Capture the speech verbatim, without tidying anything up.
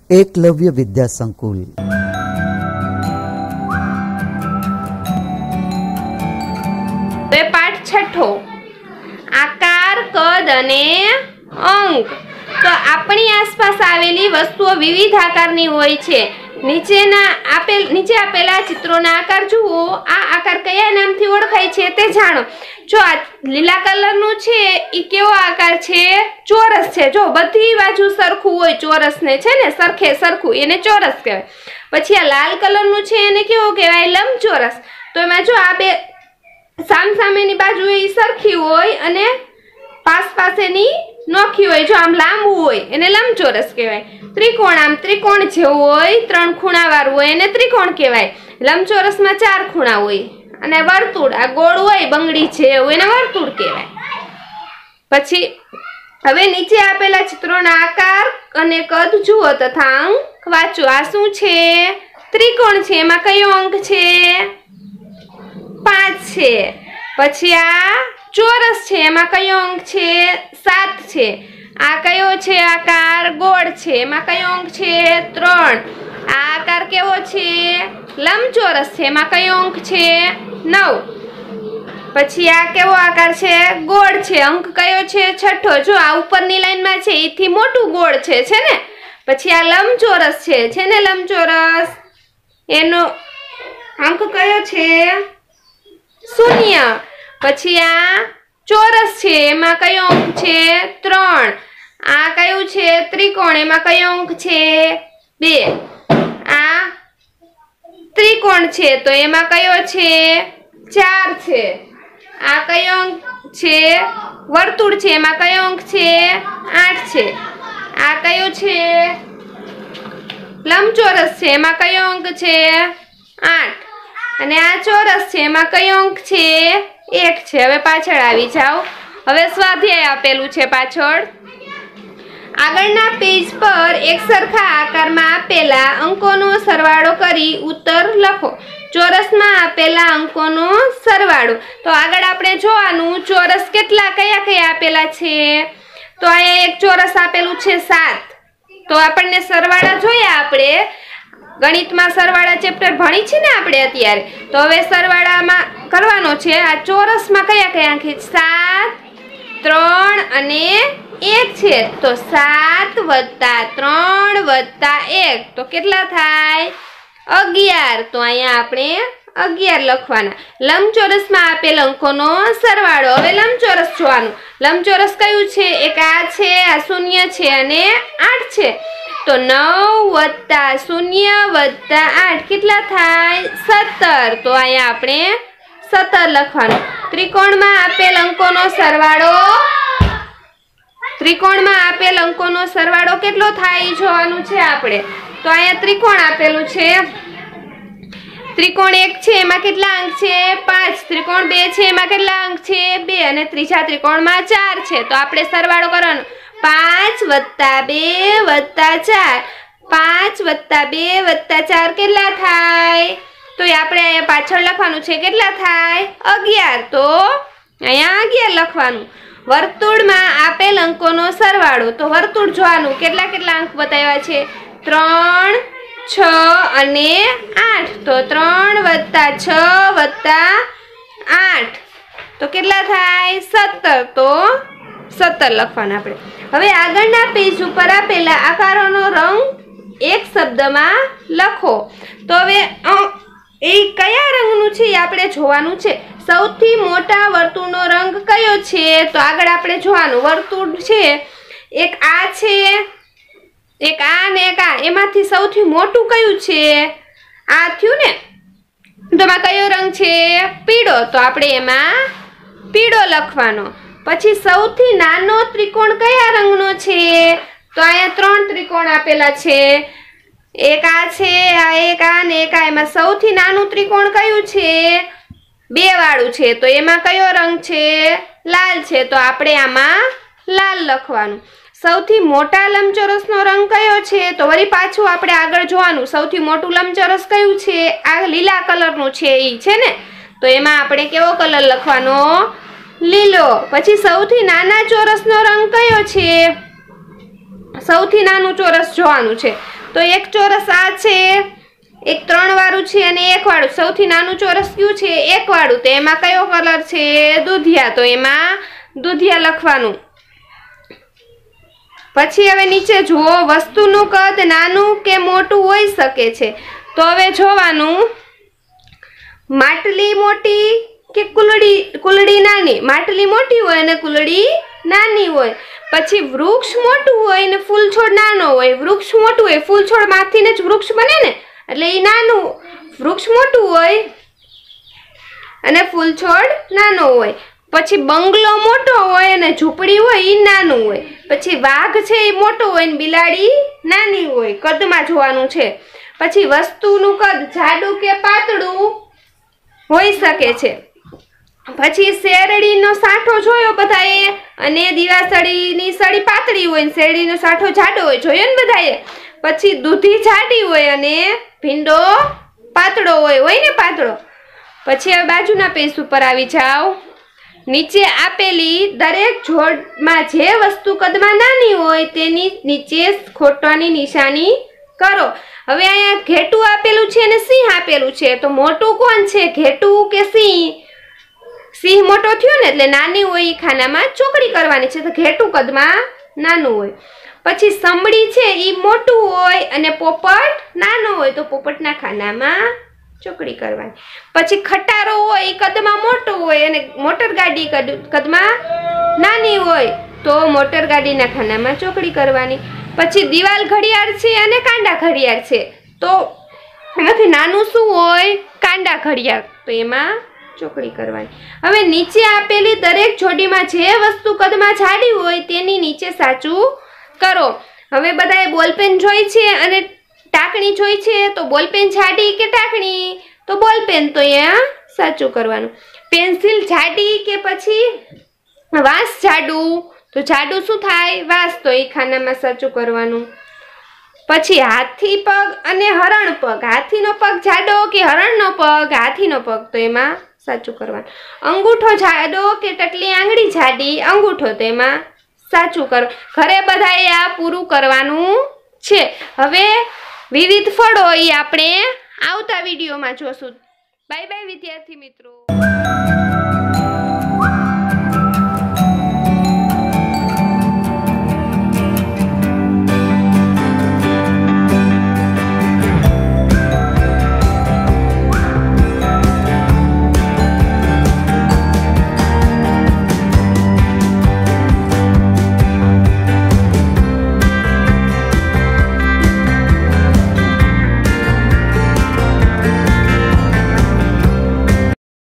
એકલવ્ય વિદ્યા સંકુલ. પાઠ છઠ્ઠો, આકાર, કદ અને અંક. તો આપણી આસપાસ આવેલી વસ્તુઓ વિવિધ આકારની હોય છે. નીચેના આપેલ નીચે આપેલા ચિત્રોના આકાર જુઓ. આ આકાર કયા નામથી ઓળખાય છે તે જાણો. જો આ લીલા કલરનું છે એ કેવો આકાર છે? ચોરસ છે. જો બધી બાજુ સરખું હોય, ચોરસ ને છે ને સરખે સરખું, એને ચોરસ કહેવાય. પછી આ લાલ કલરનું છે એને કેવો કહેવાય? લંબચોરસ. તો એમાં જો આ બે સામ સામેની બાજુ એ સરખી હોય અને પાસ પાસેની નોખી હોય, જો આમ લાંબુ હોય એને લંબચોરસ કહેવાય. ત્રિકોણ આમ ત્રિકોણ જેવું હોય, ત્રણ ખૂણા વાળું હોય એને ત્રિકોણ કહેવાય. લંબચોરસમાં ચાર ખૂણા હોય. અને વર્તુળ આ ગોળ હોય, બંગડી જેવું, એને વર્તુળ કહેવાય. પછી હવે નીચે આપેલા ચિત્રોના આકાર અને કદ જુઓ તથા અંક વાંચો. આ શું છે? ત્રિકોણ છે. એમાં કયો અંક છે? પાંચ છે. પછી આ ચોરસ છે. એમાં કયો અંક છે? સાત છે. આ કયો છે આકાર? ગોળ છે. એમાં કયો અંક છે? ત્રણ. આ આકાર કેવો છે? લંબચોરસ છે. એમાં કયો અંક છે? નવ. પછી આ કેવો આકાર છે? ગોળ છે. અંક કયો છે? છઠ્ઠો. જો આ ઉપરની લાઈનમાં છે એથી મોટું ગોળ છે છે ને. પછી આ લંબચોરસ છે છે ને લંબચોરસ, એનો અંક કયો છે? શૂન્ય. પછી આ ચોરસ છે. એમાં કયો અંક છે? ત્રણ. આ કયું છે? ત્રિકોણ. એમાં કયો અંક છે? બે. આ ત્રિકોણ છે તો એમાં કયો છે? ચાર છે. આ કયો અંક છે? વર્તુળ છે. એમાં કયો અંક છે? આઠ છે. આ કયો છે? લંબચોરસ છે. એમાં કયો અંક છે? આઠ. અને આ ચોરસ છે. એમાં કયો અંક છે? એક છે. હવે પાછળ આવી જાઓ. હવે સ્વાધ્યાય આપેલું છે પાછળ. આગળના પેજ પર એક સરખા આકારમાં આપેલા અંકોનો સરવાળો કરી ઉત્તર લખો. ચોરસમાં આપેલા અંકોનો સરવાળો. તો આગળ આપણે જોવાનું ચોરસ કેટલા કયા કયા આપેલા છે. તો અહીંયા એક ચોરસ આપેલું છે સાત. તો આપણને સરવાળા જોયા. આપણે ગણિતમાં સરવાળા ચેપ્ટર ભણી છે ને આપણે અત્યારે. તો હવે સરવાળામાં કરવાનો છે. આ ચોરસમાં કયા કયા અંક? સાત, ત્રણ અને એક છે. તો સાત વત્તા ત્રણ વત્તા એક તો કેટલા થાય? અગિયાર. તો અહીંયા આપણે અગિયાર લખવાના. લંબચોરસમાં આપેલ અંકોનો સરવાળો. હવે લંબચોરસ જોવાનું. લંબચોરસ કયું છે? એક આ છે, આ શૂન્ય છે અને આઠ છે. તો નવ વત્તા શૂન્ય વત્તા આઠ કેટલા થાય? સત્તર. તો અહીંયા આપણે સત્તર લખવાનું. ત્રિકોણમાં આપેલ અંકોનો સરવાળો ત્રિકોણમાં આપેલ અંકોનો સરવાળો કેટલો થાય જોવાનું છે આપણે. તો અહીંયા ત્રિકોણ આપેલું છે. ત્રિકોણ એક છે એમાં કેટલા અંક છે? પાંચ. ત્રિકોણ બે છે એમાં કેટલા અંક છે? બે. અને ત્રીજા ત્રિકોણમાં ચાર છે. તો આપણે સરવાળો કરવાનો. પાંચ વત્તા બે વત્તા ચાર. પાંચ વત્તા બે વત્તા ચાર કેટલા થાય? તો આપણે અહીંયા પાછળ લખવાનું છે. કેટલા થાય? અગિયાર. તો અહીંયા અગિયાર લખવાનું. વર્તુળમાં આપેલ અંકોનો સરવાળો. તો વર્તુળ જોવાનું. કેટલા કેટલા અંક બતાવ્યા છે? ત્રણ, છ અને આઠ. તો ત્રણ વત્તા છ વત્તા આઠ તો કેટલા થાય? સત્તર. તો સત્તર લખવાના આપણે. હવે આગળના પેજ ઉપર આપેલા આકારોનો રંગ એક શબ્દમાં લખો. તો હવે એ કયા રંગનું છે એ આપણે જોવાનું છે. સૌથી મોટા વર્તુળનો રંગ કયો છે? તો આગળ આપણે જોવાનું. વર્તુળ છે એક આ છે, એક આ ને એક આ. એમાંથી સૌથી મોટું કયું છે? આ થયું ને. તો એમાં કયો રંગ છે? પીળો. તો આપણે એમાં પીળો લખવાનો. પછી સૌથી નાનો ત્રિકોણ કયા રંગનો છે? તો અહીંયા ત્રણ ત્રિકોણ આપેલા છે. એક આ છે, આ એક આ ને એક આ. એમાં સૌથી નાનું ત્રિકોણ કયું છે? બે વાળું છે. તો એમાં કયો રંગ છે? લાલ છે. તો આપણે આમાં લાલ લખવાનું. સૌથી મોટા લંબચોરસનો રંગ કયો છે? તો વળી પાછું આપણે આગળ જોવાનું. સૌથી મોટું લંબચોરસ કયું છે? આ લીલા કલરનું છે એ છે ને. તો એમાં આપણે કેવો કલર લખવાનો? લીલો. પછી સૌથી નાના ચોરસનો રંગ કયો છે? સૌથી નાનું ચોરસ જોવાનું છે. તો એક ચોરસ આ છે, એક ત્રણ વાળું છે અને એક વાળું. સૌથી નાનું ચોરસ કયું છે? એક વાળું. તો એમાં કયો કલર છે? દૂધિયા. તો એમાં દૂધિયા લખવાનું. પછી હવે નીચે જુઓ, વસ્તુનું કદ નાનું કે મોટું હોઈ શકે છે. તો હવે જોવાનું, માટલી મોટી કે કુલડી કુલડી નાની. માટલી મોટી હોય અને કુલડી નાની હોય. પછી વૃક્ષ મોટું હોય ને ફૂલ છોડ નાનો હોય. વૃક્ષ મોટું હોય, ફૂલ છોડ માંથીને જ વૃક્ષ બને ને, એટલે એ નાનું. વૃક્ષ મોટું હોય અને ફૂલ છોડ નાનો હોય. પછી બંગલો મોટો હોય અને ઝૂંપડી હોય એ નાનું હોય. પછી વાઘ છે એ મોટો હોય ને બિલાડી નાની હોય. કદમાં જોવાનું છે. પછી વસ્તુનું કદ જાડું કે પાતળું હોઈ શકે છે. પછી શેરડીનો સાંઠો જોયો બધાએ, અને દીવાસળીની સળી પાતળી હોય ને શેરડીનો સાંઠો જાડો હોય, જોયો ને બધાએ. પછી દૂધી જાડી હોય અને ભીંડો પાતળો હોય હોય ને પાતળો. પછી હવે બાજુના પેજ ઉપર આવી જાઓ. નીચે આપેલી દરેક જોડમાં જે વસ્તુ કદમાં નાની હોય તેની નીચે ખોટવાની નિશાની કરો. હવે અહીંયા ઘેટું આપેલું છે અને સિંહ આપેલું છે. તો મોટું કોણ છે, ઘેટું કે સિંહ? સિંહ મોટો થયો ને, એટલે નાની હોય એ ખાનામાં ચોકડી કરવાની છે. તો ઘેટું કદમાં નાનું હોય. પછી સમડી છે એ મોટું હોય અને પોપટ નાનો હોય. તો પોપટના ખાનામાં ચોકડી કરવાની. પછી ખટારો હોય એ કદમાં મોટો હોય અને મોટર ગાડી કદમાં નાની હોય. તો મોટર ગાડીના ખાનામાં ચોકડી કરવાની. પછી દિવાલ ઘડિયાળ છે અને કાંડા ઘડિયાળ છે. તો એમાંથી નાનું શું હોય? કાંડા ઘડિયાળ. તો એમાં ચોકડી કરવાની. હવે નીચે આપેલી દરેક જોડીમાં જે વસ્તુ કદમાં જાડી હોય તેની નીચે સાચું કરો. હવે બધાએ બોલપેન જોઈ છે અને ટાંકણી જોઈ છે. તો બોલપેન જાડી કે ટાંકણી? તો બોલપેન. તો અહીંયા સાચું કરવાનું. પેન્સિલ જાડી કે પછી વાંસ જાડું? તો જાડું શું થાય? વાંસ. તો એ ખાનામાં સાચું કરવાનું. પછી હાથી પગ અને હરણ પગ. હાથીનો પગ જાડો કે હરણનો પગ? હાથીનો પગ. તો એમાં સાચું કરવાનું. અંગૂઠો જાડો કે ટટલી આંગળી જાડી? અંગૂઠો. તો એમાં સાચું કરો. ઘરે બધાએ આ પૂરું કરવાનું છે. હવે વિવિધ ફળો એ આપણે આવતા વિડીયોમાં જોશું. બાય બાય વિદ્યાર્થી મિત્રો.